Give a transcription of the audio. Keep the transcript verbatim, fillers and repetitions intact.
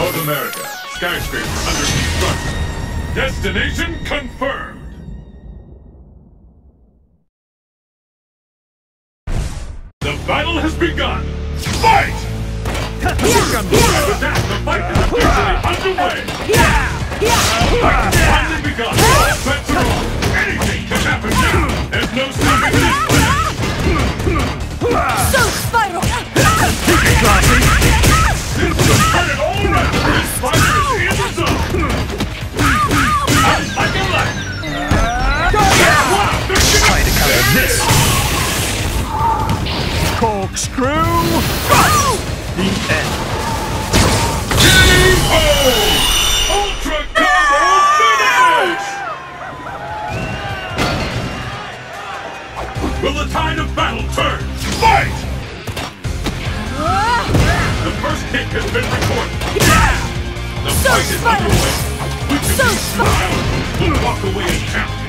North America. Skyscraper under construction. Destination confirmed. The battle has begun. Fight! And with that, the fight is officially underway. Fight has finally begun. All bets are on. Anything can happen now. There's no stopping this plan. So spiral. This will turn it all around. This fight is in the zone. Like a light. Wow, Try to counter this. Corkscrew. The end. K O! Ultra Combo finish! Will the tide of battle turn? Fight! The first hit has been recorded. The So fight is spiral. underway. We can So be smile. We'll walk away and count.